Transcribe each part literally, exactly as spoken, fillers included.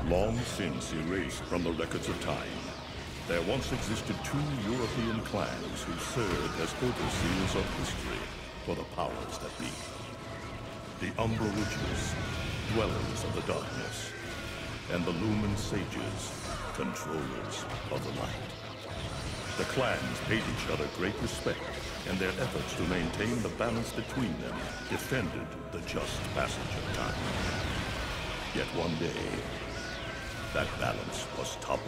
Long since erased from the records of time, there once existed two European clans who served as overseers of history for the powers that be. The Umbra Witches, dwellers of the darkness, and the Lumen Sages, controllers of the light. The clans paid each other great respect, and their efforts to maintain the balance between them defended the just passage of time. Yet one day, that balance was toppled.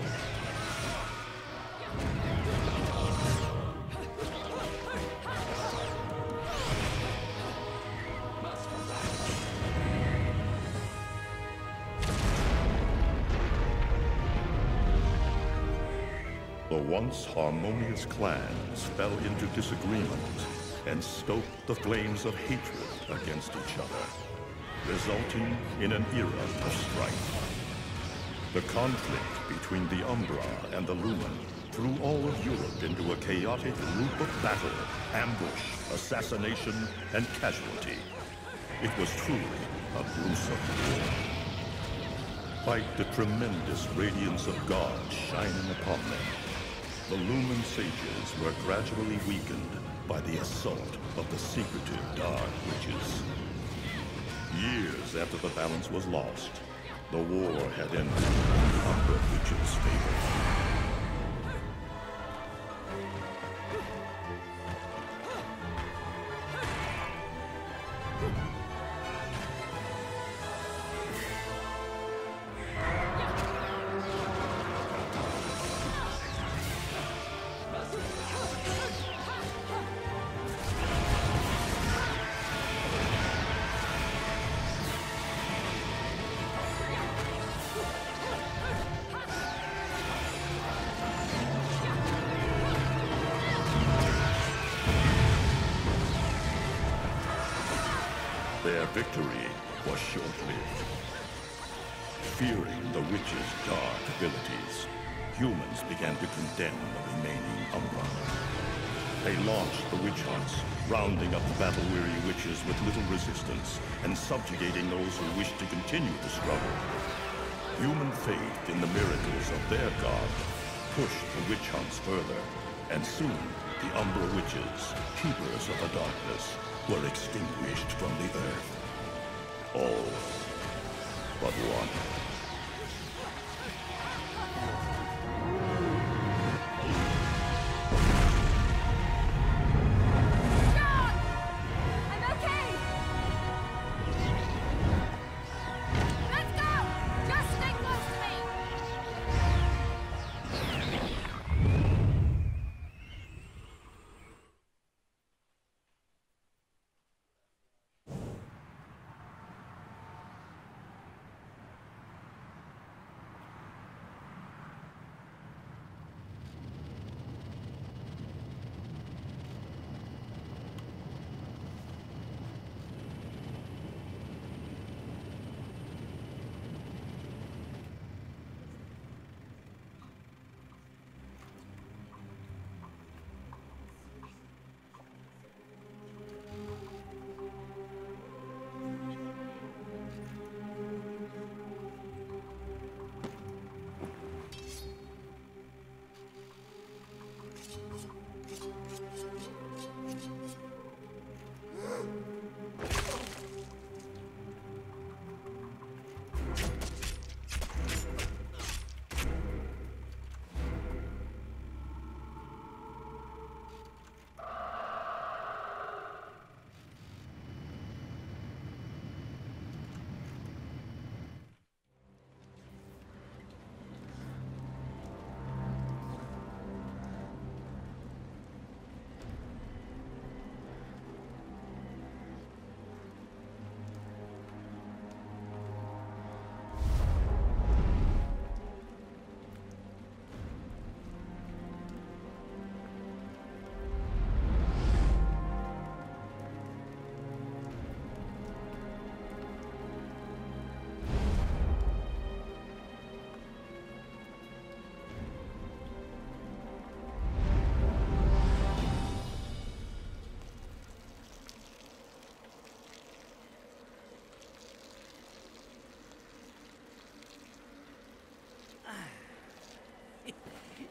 The once harmonious clans fell into disagreement and stoked the flames of hatred against each other, resulting in an era of strife. The conflict between the Umbra and the Lumen threw all of Europe into a chaotic loop of battle, ambush, assassination, and casualty. It was truly a gruesome war. Despite the tremendous radiance of God shining upon them, the Lumen Sages were gradually weakened by the assault of the secretive Dark Witches. Years after the balance was lost, the war had ended in the Umbra Witches' favor. Their victory was short-lived. Fearing the witches' dark abilities, humans began to condemn the remaining Umbra. They launched the witch hunts, rounding up the battle-weary witches with little resistance and subjugating those who wished to continue the struggle. Human faith in the miracles of their god pushed the witch hunts further, and soon the Umbra witches, keepers of the darkness, were extinguished from the earth. All but one.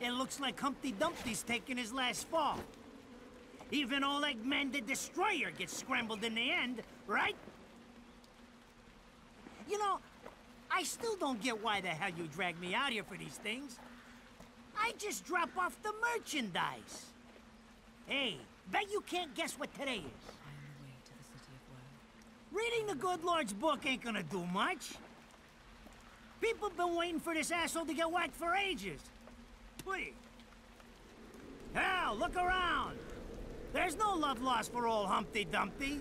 It looks like Humpty Dumpty's taking his last fall. Even old Eggman the Destroyer gets scrambled in the end, right? You know, I still don't get why the hell you dragged me out here for these things. I just drop off the merchandise. Hey, bet you can't guess what today is. I am the way to the city of woe. Reading the good Lord's book ain't gonna do much. People have been waiting for this asshole to get whacked for ages. Please. Hell, look around. There's no love lost for old Humpty Dumpty.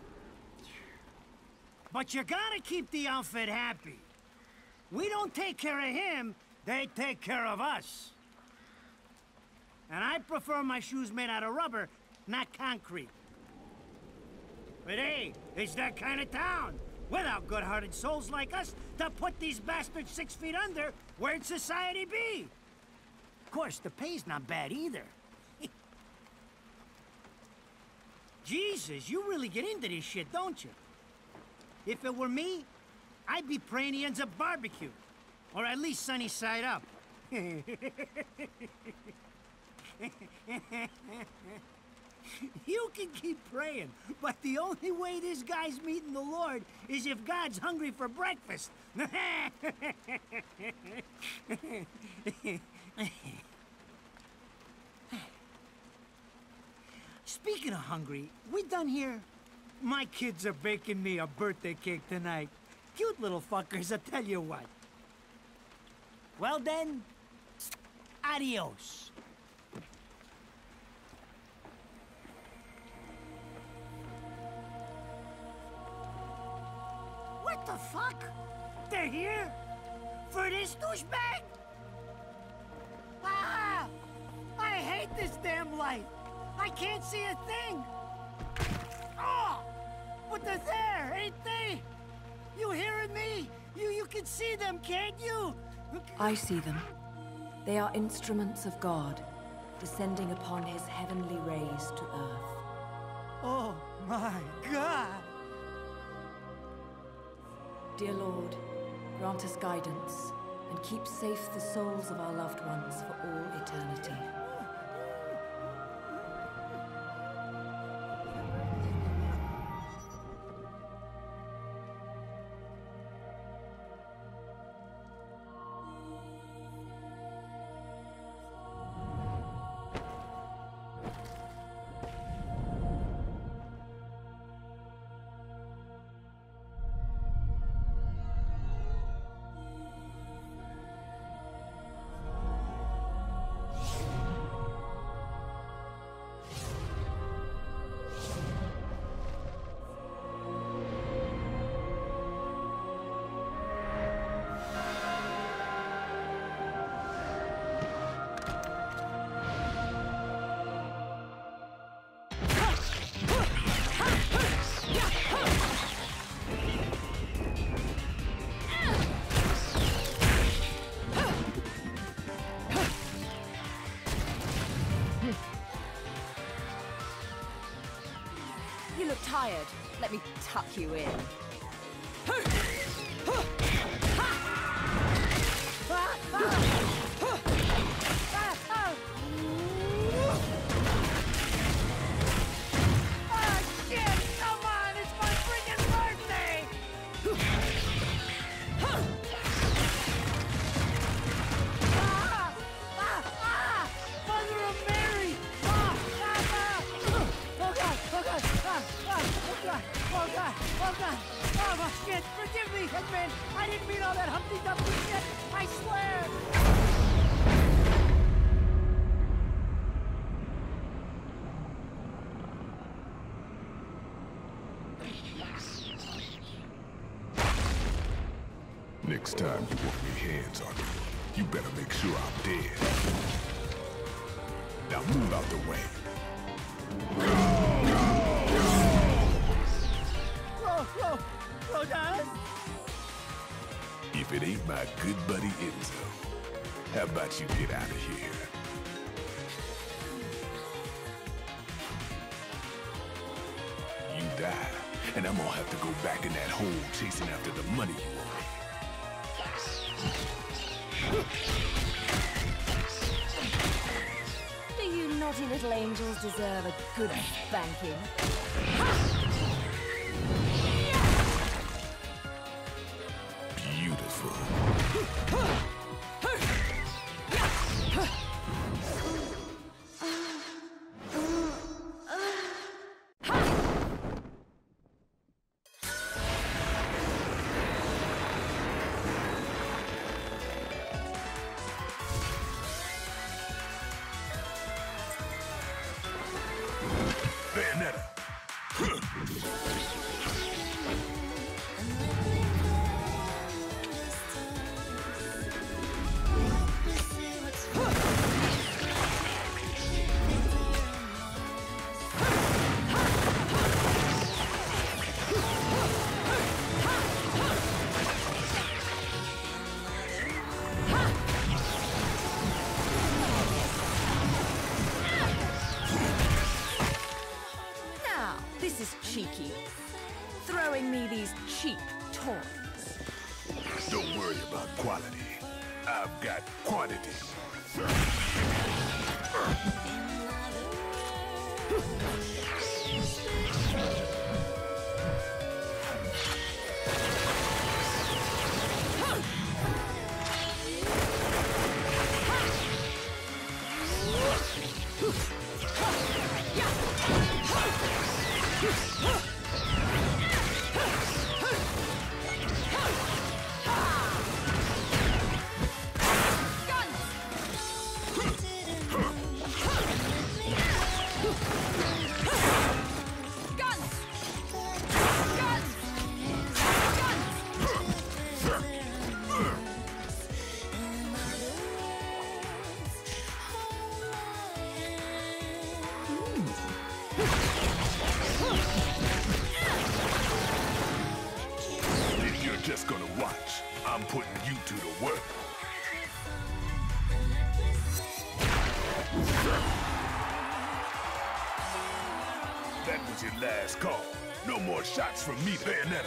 But you gotta keep the outfit happy. We don't take care of him, they take care of us. And I prefer my shoes made out of rubber, not concrete. But hey, it's that kind of town. Without good-hearted souls like us to put these bastards six feet under, where'd society be? Of course, the pay's not bad either. Jesus, you really get into this shit, don't you? If it were me, I'd be praying he ends up barbecued. Or at least sunny side up. You can keep praying, but the only way this guy's meeting the Lord is if God's hungry for breakfast. Speaking of hungry, we done here? My kids are baking me a birthday cake tonight. Cute little fuckers, I tell you what. Well then, adios. What the fuck? They're here? For this douchebag? Ah! I hate this damn light. I can't see a thing. Oh! But they're there, ain't they? You hearing me? You you can see them, can't you? I see them. They are instruments of God, descending upon his heavenly rays to earth. Oh my God! Dear Lord, grant us guidance and keep safe the souls of our loved ones for all eternity. You look tired. Let me tuck you in. Oh God! Oh God! Oh my shit! Forgive me, Hitman! I didn't mean all that Humpty Dumpty shit! I swear! Next time you want your hands on me, you better make sure I'm dead. Now move out the way. Slow, slow down. If it ain't my good buddy Enzo, how about you get out of here? You die, and I'm gonna have to go back in that hole chasing after the money you owe me. naughty little angels deserve a good spanking. Beautiful. Bayonetta. This is cheeky. Throwing me these cheap toys. Don't worry about quality. I've got quantity. If you're just gonna watch, I'm putting you to the work. That was your last call. No more shots from me, Bayonetta.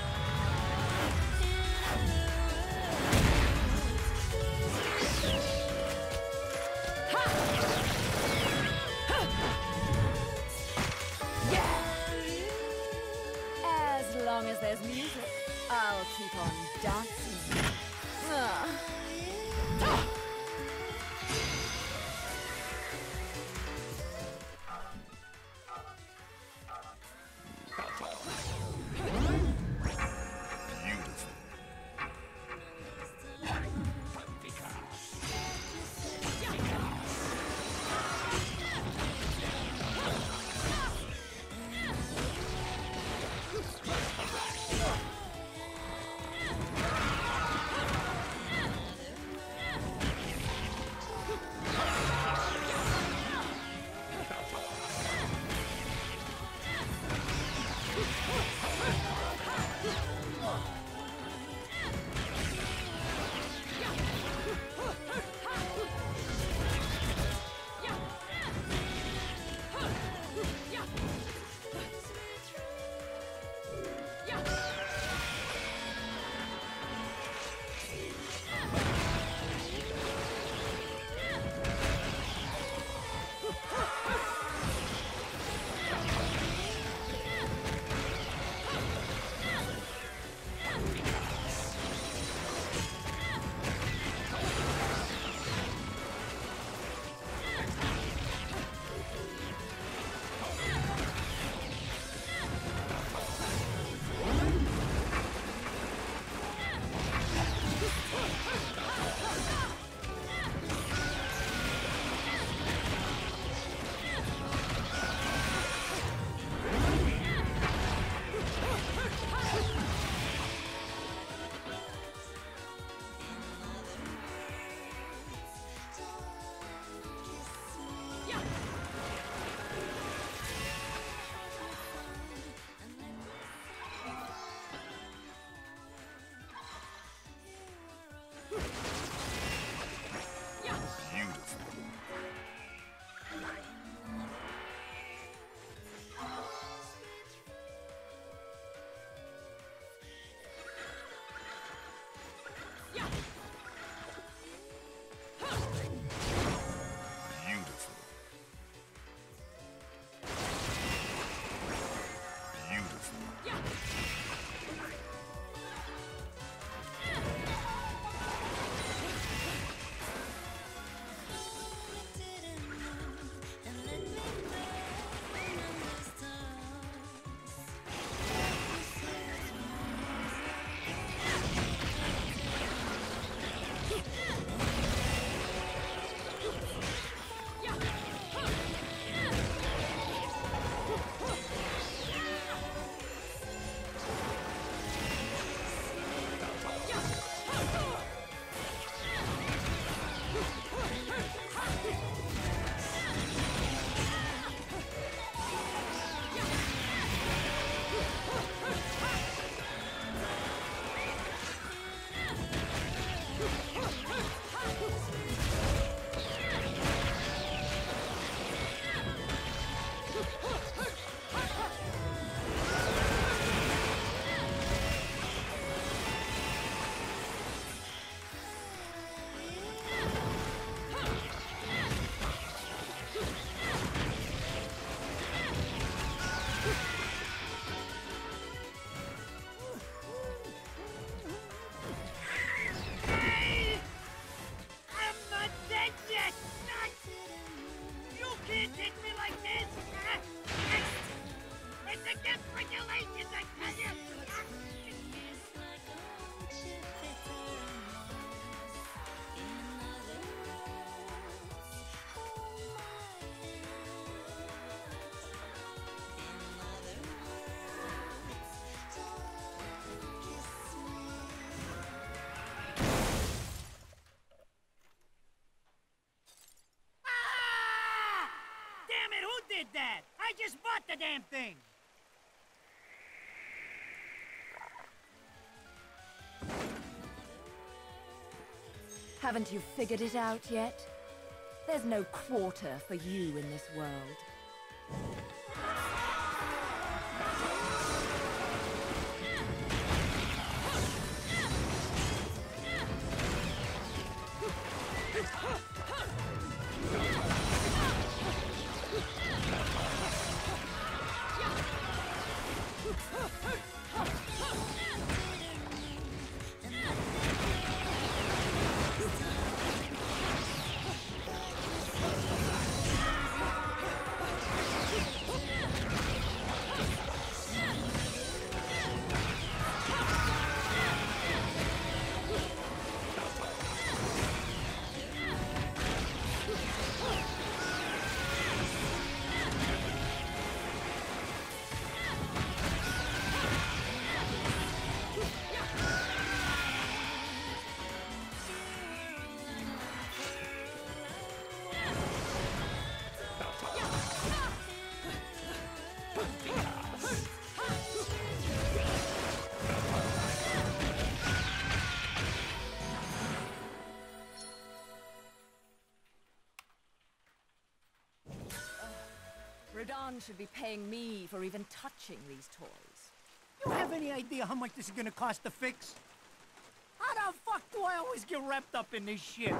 As long as there's music, I'll keep on dancing. Ah. did that! I just bought the damn thing! Haven't you figured it out yet? There's no quarter for you in this world. Rodan should be paying me for even touching these toys. You have any idea how much this is gonna cost to fix? How the fuck do I always get wrapped up in this shit?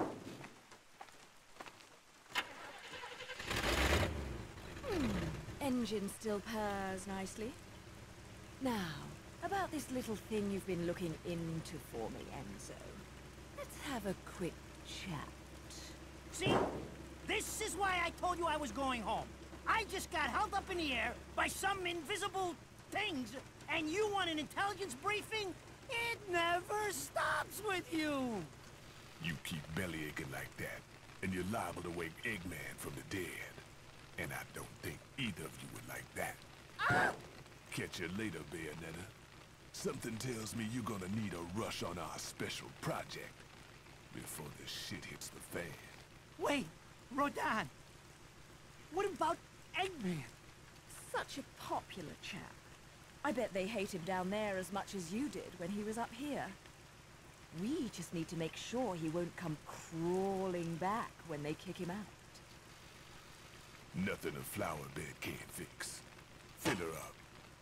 Hmm. Engine still purrs nicely. Now, about this little thing you've been looking into for me, Enzo. Let's have a quick chat. See? This is why I told you I was going home. I just got held up in the air by some invisible things, and you want an intelligence briefing? It never stops with you! You keep belly aching like that, and you're liable to wake Eggman from the dead. And I don't think either of you would like that. Ah! Catch you later, Bayonetta. Something tells me you're gonna need a rush on our special project before this shit hits the fan. Wait, Rodan! What about Eggman? Such a popular chap. I bet they hate him down there as much as you did when he was up here. We just need to make sure he won't come crawling back when they kick him out. Nothing a flower bed can't fix. Fill her up.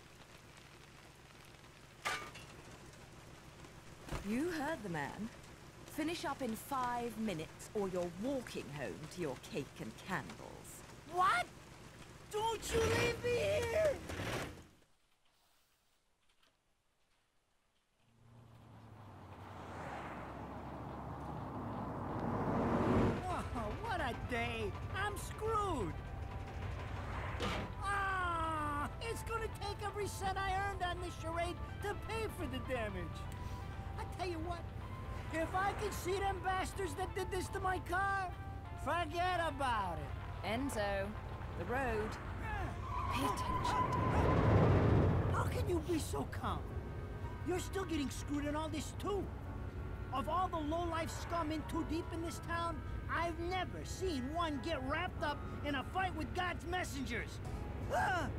You heard the man. Finish up in five minutes or you're walking home to your cake and candles. What? Don't you leave me here! Oh, what a day! I'm screwed! Ah! It's gonna take every cent I earned on this charade to pay for the damage. I tell you what, if I could see them bastards that did this to my car, forget about it. Enzo, the road. Pay attention. How can you be so calm? You're still getting screwed in all this too. Of all the low-life scum in too deep in this town, I've never seen one get wrapped up in a fight with God's messengers. Ah!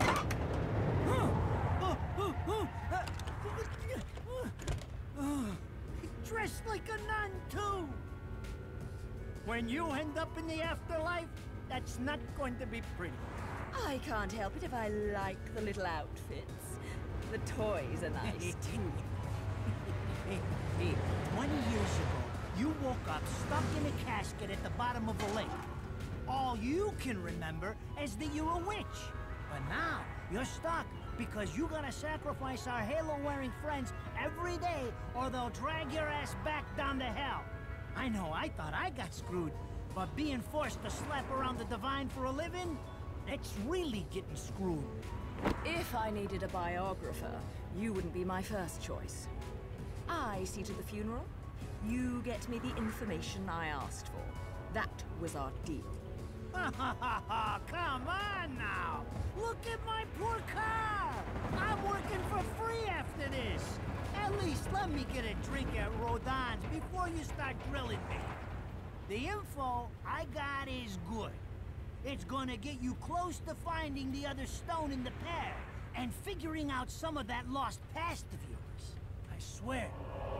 Dressed like a nun too. When you end up in the afterlife, that's not going to be pretty. I can't help it if I like the little outfits. The toys are nice too. Hey, hey, twenty years ago, you woke up stuck in a casket at the bottom of a lake. All you can remember is that you're a witch. But now, you're stuck because you gotta sacrifice our halo-wearing friends every day or they'll drag your ass back down to hell. I know, I thought I got screwed, but being forced to slap around the divine for a living, that's really getting screwed. If I needed a biographer, you wouldn't be my first choice. I see to the funeral. You get me the information I asked for. That was our deal. Ha ha ha ha! Come on now! Look at my poor car! I'm working for free after this! At least let me get a drink at Rodan's before you start grilling me. The info I got is good. It's gonna get you close to finding the other stone in the pair, and figuring out some of that lost past of yours. I swear.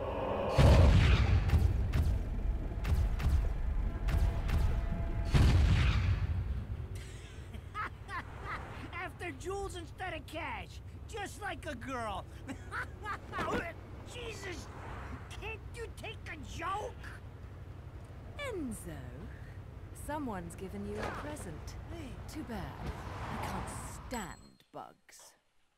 After jewels instead of cash, just like a girl. Jesus, can't you take a joke? Enzo, someone's given you a present. Too bad. I can't stand bugs.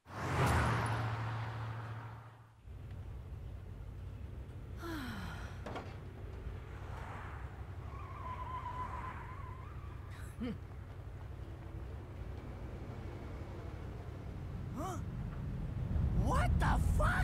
Huh? What the fuck?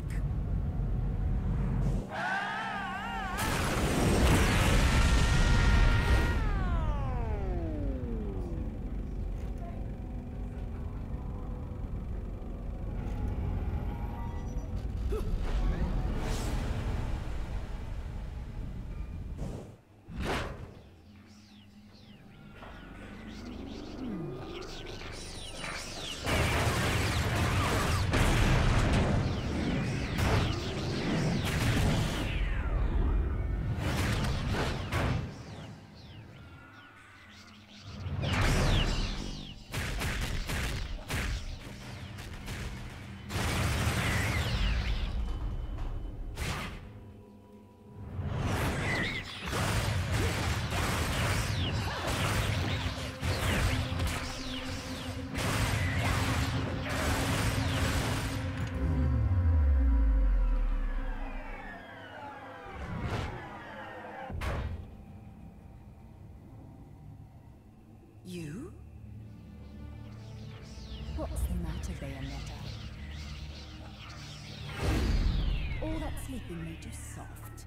You? What's the matter, Bayonetta? All that sleeping made you soft.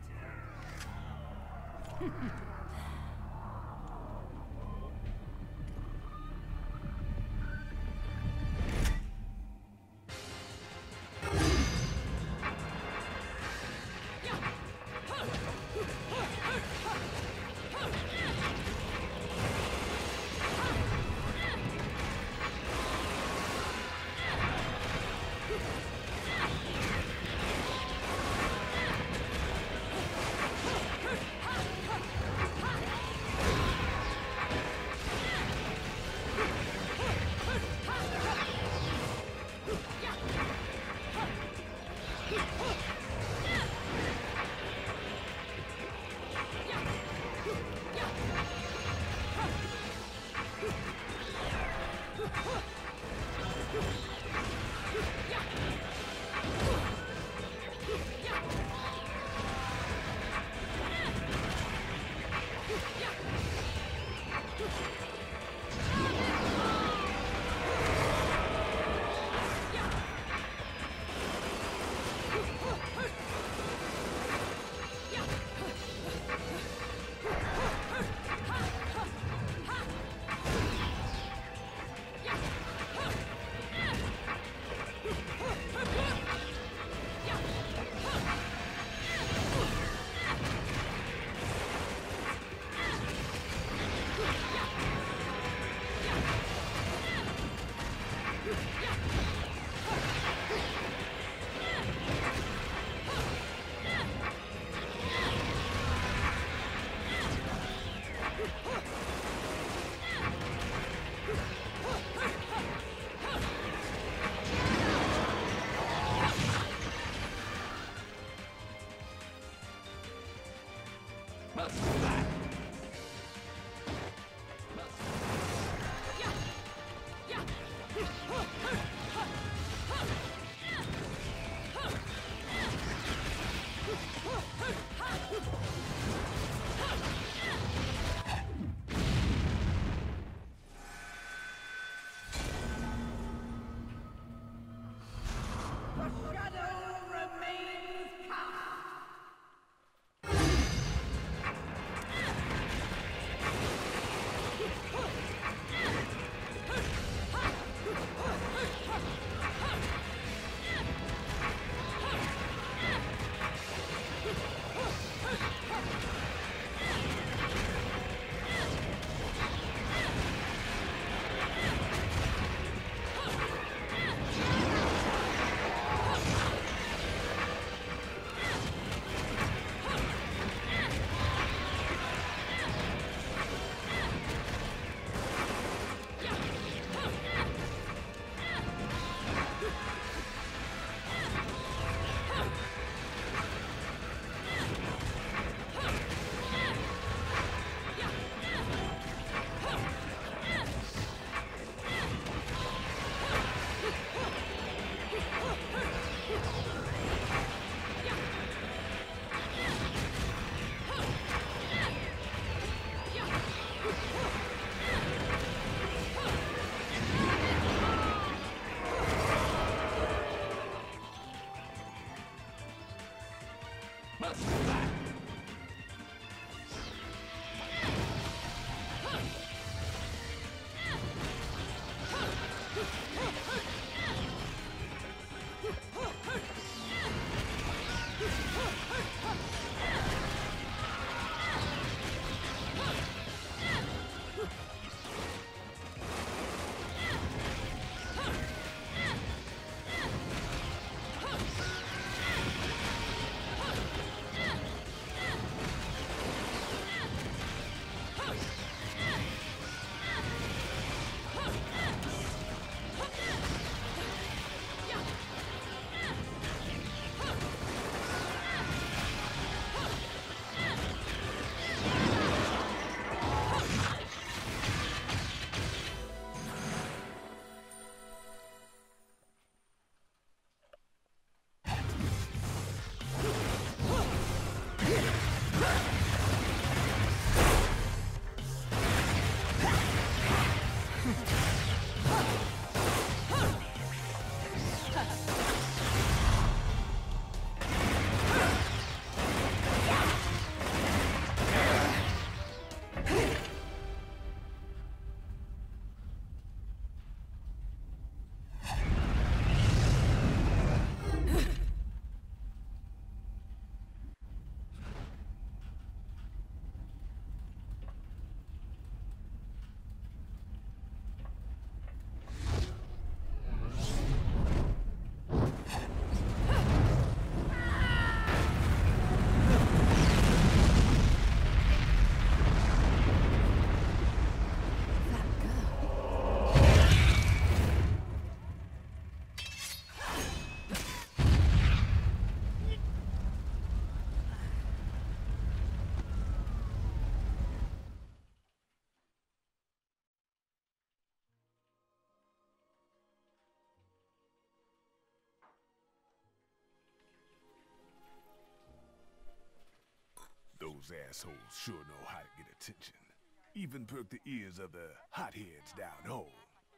those assholes sure know how to get attention. Even perk the ears of the hotheads down home.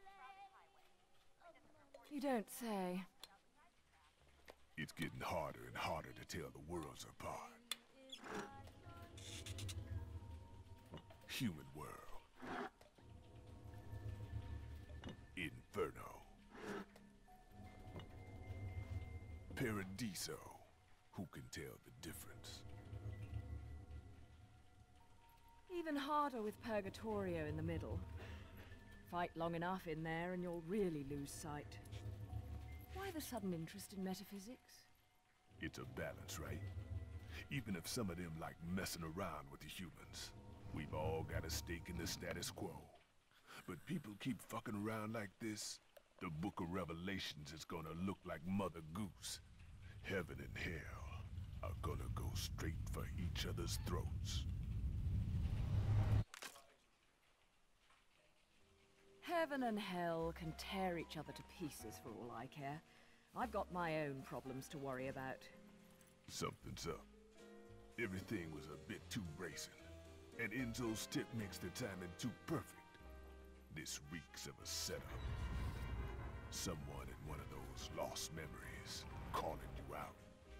You don't say. It's getting harder and harder to tell the worlds apart. Human world. Inferno. Paradiso. Who can tell the difference? Even harder with Purgatorio in the middle. Fight long enough in there and you'll really lose sight. Why the sudden interest in metaphysics? It's a balance, right? Even if some of them like messing around with the humans, we've all got a stake in the status quo. But people keep fucking around like this, the Book of Revelations is gonna look like Mother Goose. Heaven and hell are gonna go straight for each other's throats. Heaven and hell can tear each other to pieces for all I care. I've got my own problems to worry about. Something's up. Everything was a bit too bracing, and Enzo's tip makes the timing too perfect. This reeks of a setup. Someone in one of those lost memories calling you out.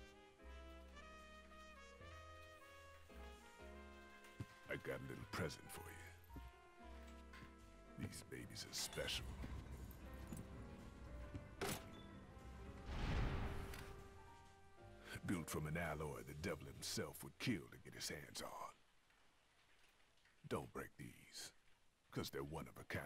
I got a little present for you. These babies are special. Built from an alloy the devil himself would kill to get his hands on. Don't break these, 'cause they're one of a kind.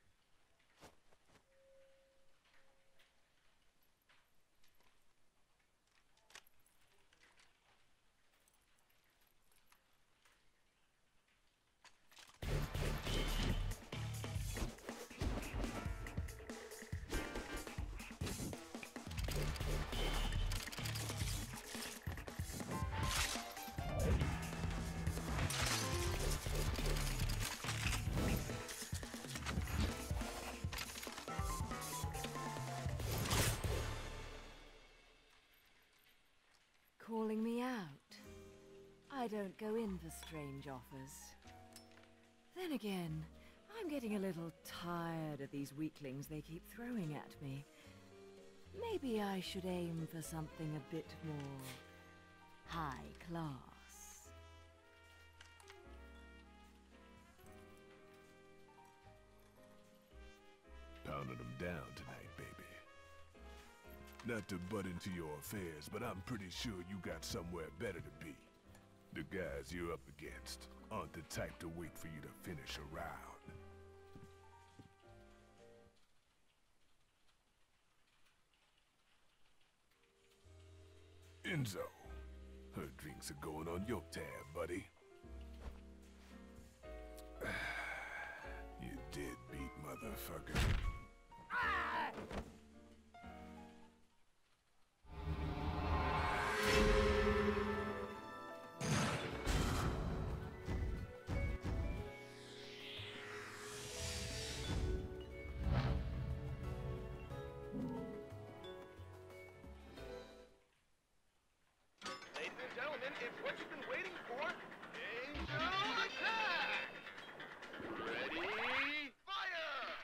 Calling me out? I don't go in for strange offers. Then again, I'm getting a little tired of these weaklings they keep throwing at me. Maybe I should aim for something a bit more high class. Pounding them down tonight, baby. Not to butt into your affairs, but I'm pretty sure you got somewhere better to be. The guys you're up against aren't the type to wait for you to finish a round. Enzo, her drinks are going on your tab, buddy. You deadbeat motherfucker. Ah! It's what you've been waiting for. Angel attack! Ready? Fire!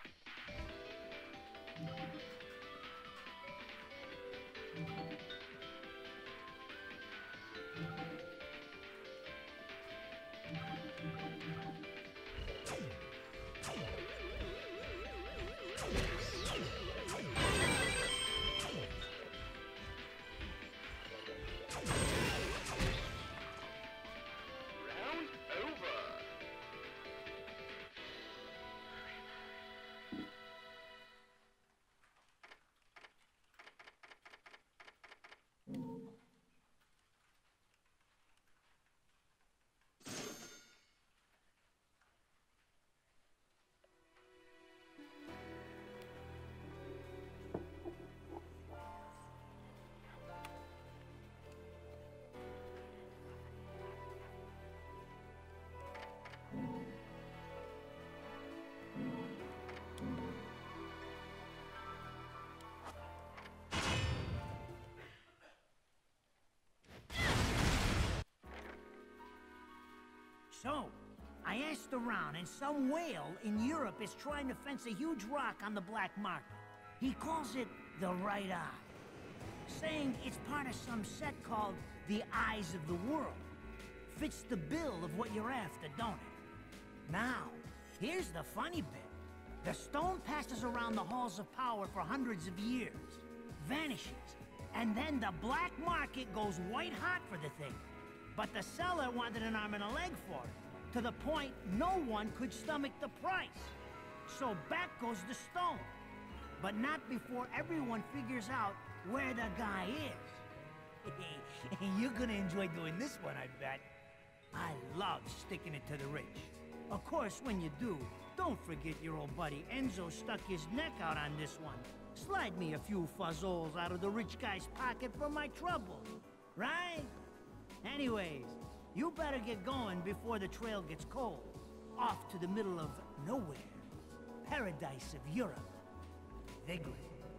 So, I asked around, and some whale in Europe is trying to fence a huge rock on the black market. He calls it the right eye, saying it's part of some set called the Eyes of the World. Fits the bill of what you're after, don't it? Now, here's the funny bit. The stone passes around the halls of power for hundreds of years, vanishes, and then the black market goes white hot for the thing. But the seller wanted an arm and a leg for it, to the point no one could stomach the price. So back goes the stone. But not before everyone figures out where the guy is. You're gonna enjoy doing this one, I bet. I love sticking it to the rich. Of course, when you do, don't forget your old buddy Enzo stuck his neck out on this one. Slide me a few fuzzoles out of the rich guy's pocket for my trouble, right? Anyways, you better get going before the trail gets cold. Off to the middle of nowhere. Paradise of Europe. Vigrid.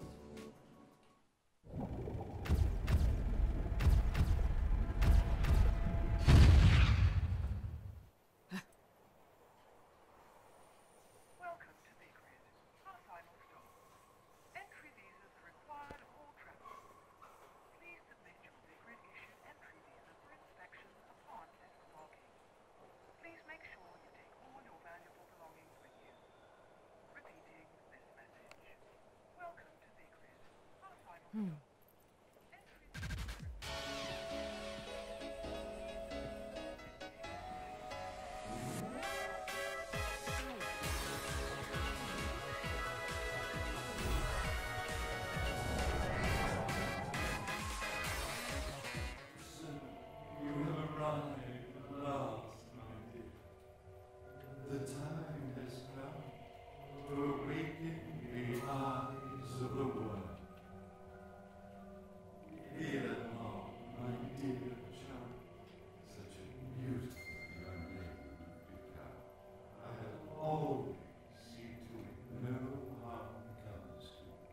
Welcome to Vigrid, our final stop. Entry visas are required of all travelers. Please submit your Vigrid-issued entry visa for inspection upon disembarking. Please make sure you take all your valuable belongings with you. Repeating this message. Welcome to Vigrid, our final stop. Entry visas You have arrived at last, my dear. The time has come to awaken the eyes of the world. Ere long, my dear child, such a beautiful young lady you've become. I'll always see to it no harm comes to you.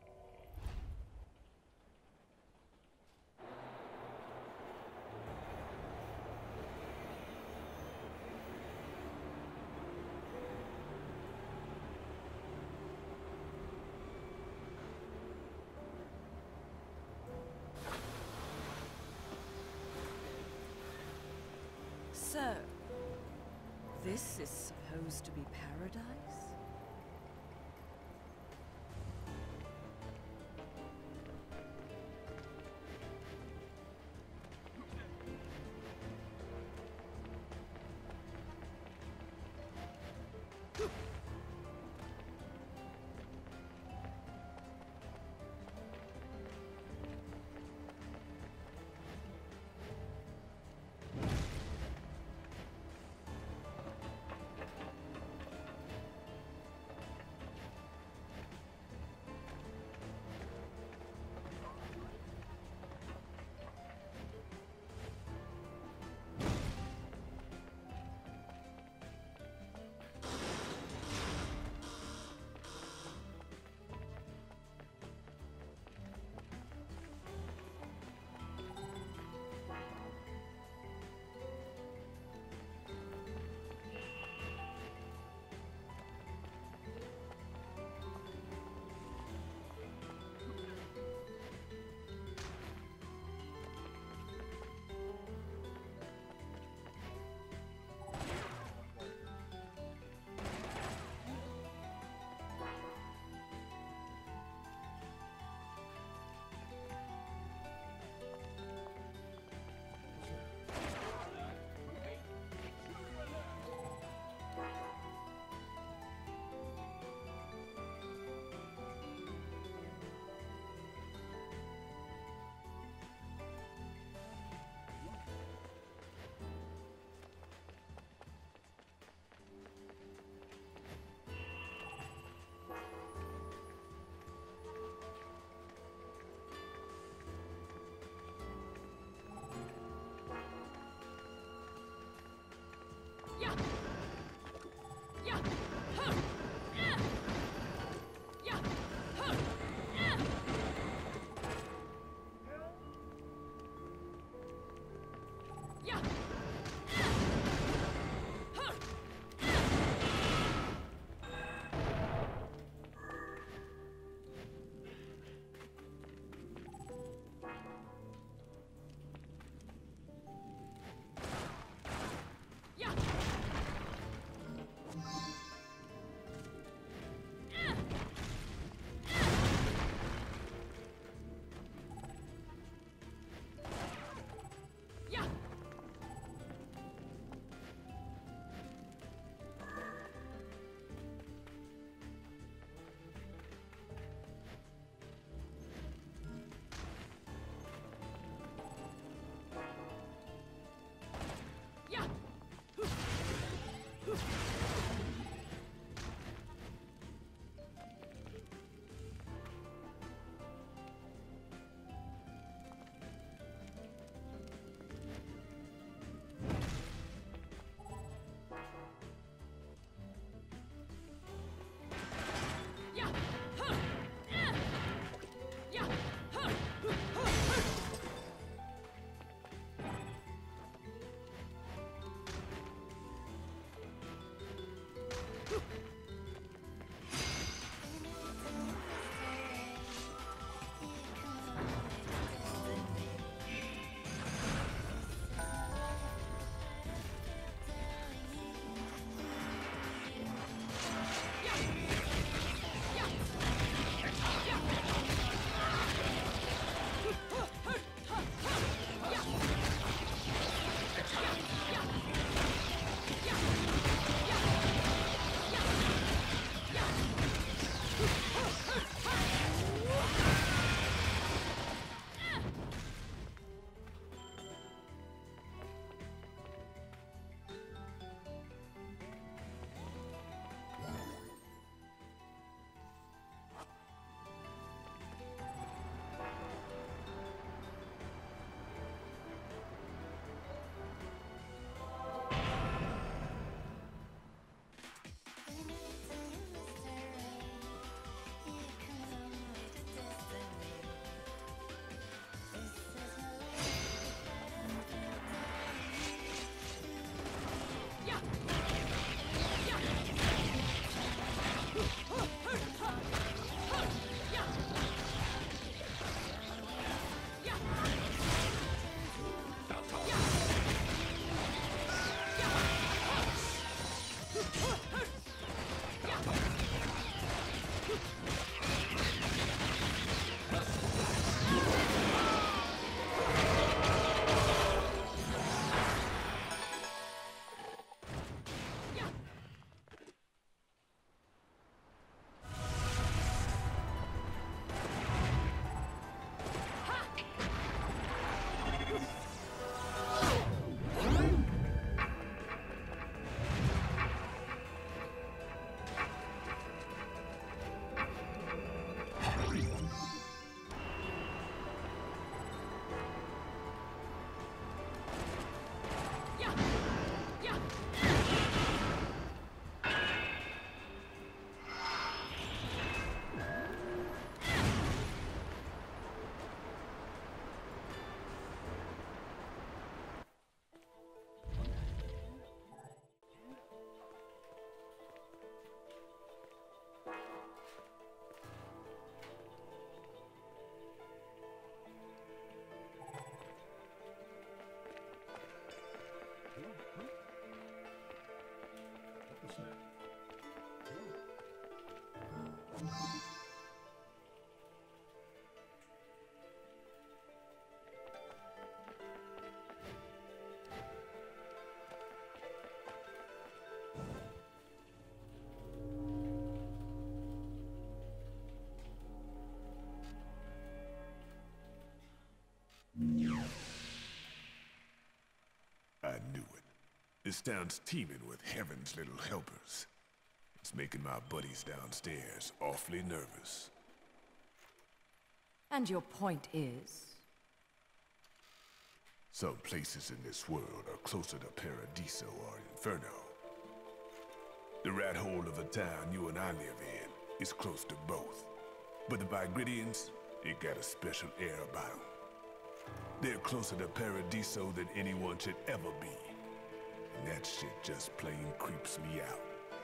So, this is supposed to be paradise? I knew it. This town's teeming with heaven's little helpers. It's making my buddies downstairs awfully nervous. And your point is? Some places in this world are closer to Paradiso or Inferno. The rat hole of a town you and I live in is close to both. But the Vigridians, they got a special air about them. They're closer to Paradiso than anyone should ever be. And that shit just plain creeps me out.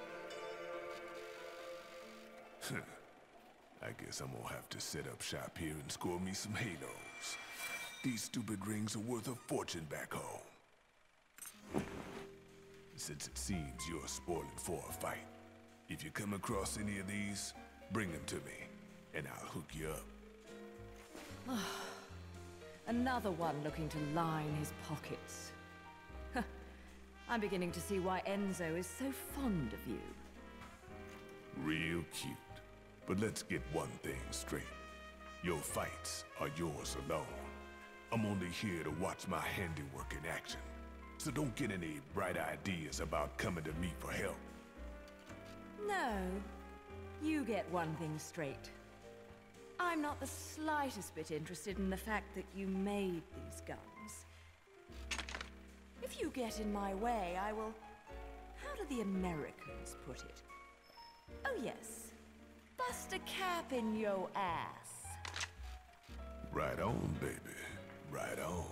I guess I'm gonna have to set up shop here and score me some halos. These stupid rings are worth a fortune back home. Since it seems you're spoiling for a fight, if you come across any of these, bring them to me, and I'll hook you up. Another one looking to line his pockets. I'm beginning to see why Enzo is so fond of you. Real cute. But let's get one thing straight. Your fights are yours alone. I'm only here to watch my handiwork in action. So don't get any bright ideas about coming to me for help. No. You get one thing straight. I'm not the slightest bit interested in the fact that you made these guns. If you get in my way, I will... How do the Americans put it? Oh yes. Bust a cap in yo ass. Right on, baby. Right on.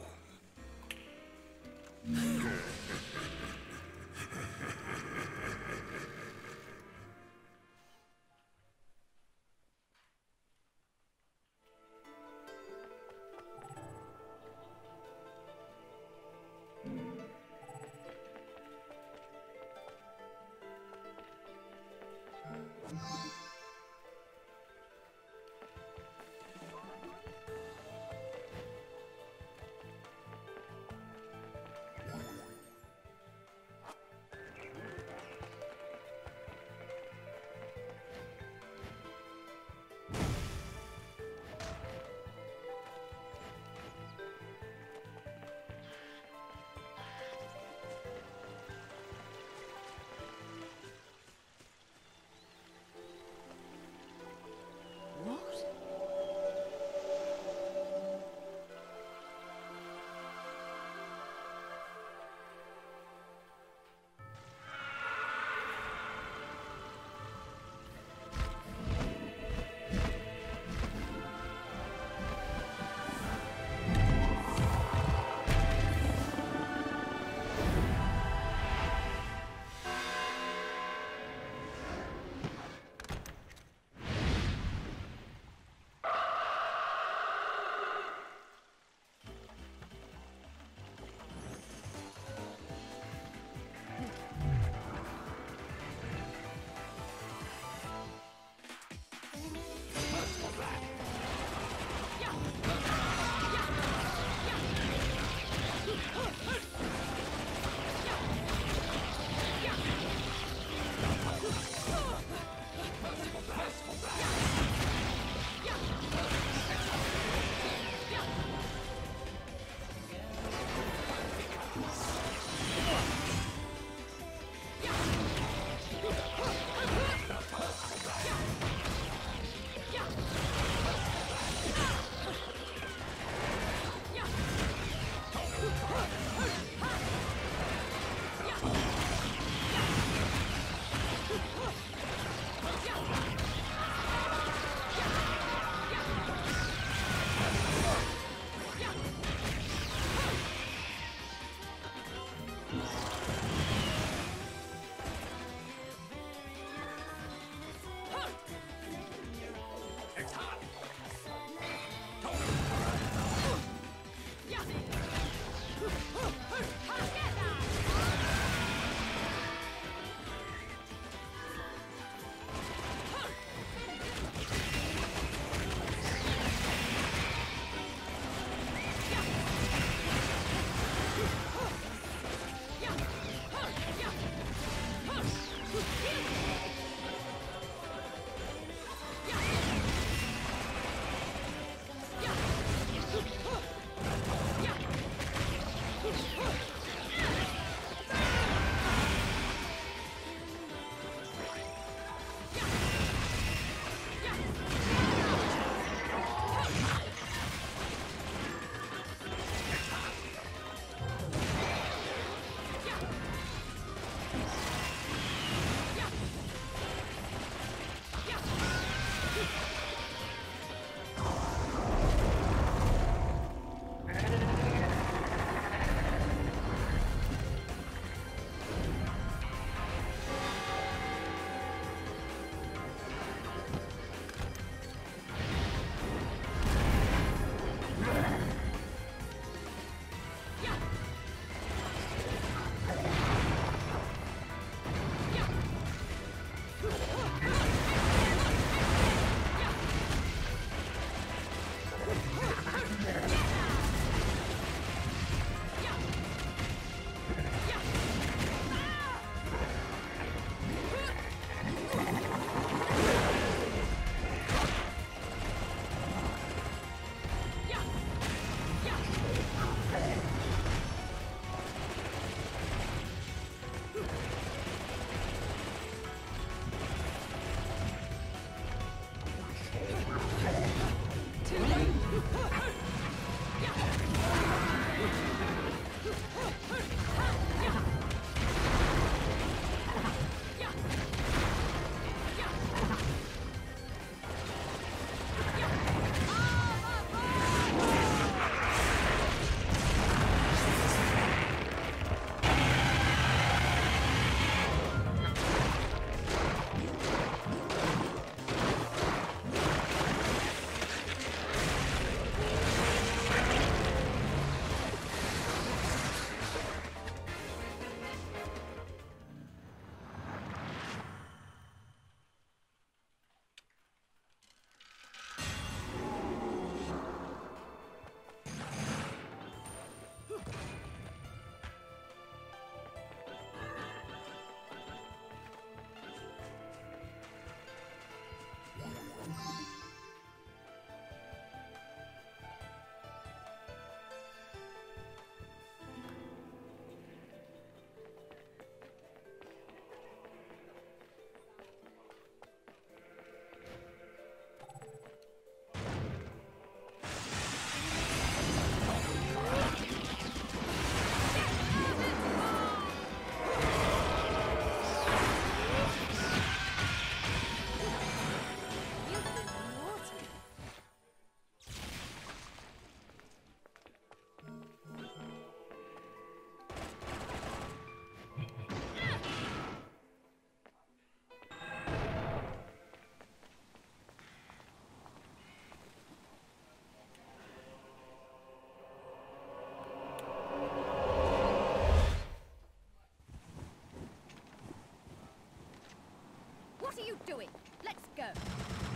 you doing? Let's go.